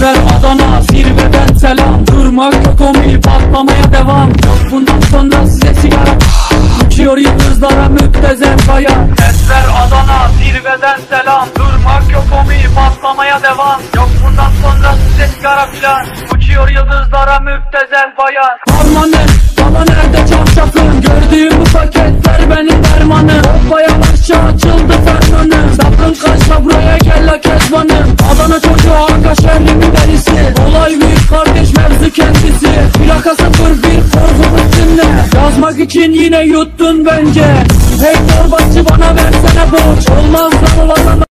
Esmer Adana zirveden selam. Durmak yok, komi patlamaya devam. Yok bundan sonra size sigara. Uçuyor yıldızlara müptezel kaya. Esmer Adana zirveden selam. Durmak yok, komi patlamaya devam. Yok bundan sonra size sigara filan. Uçuyor yıldızlara müptezel bayan. Harmanım baba nerede çarşafın? Gördüğüm bu paketler benim dermanım. Hoppa yavaşça açıldı fermanım. Sakın kaçma buraya gel la kezbanım. Adana çocuğu arka şehrimin delisi. Olay büyük kardeş mevzu kendisi. Plaka 01 korkunun dinle. Yazmak için yine yuttun bence. Hey torbacı bana versene borç. Olmaz lan o vatan.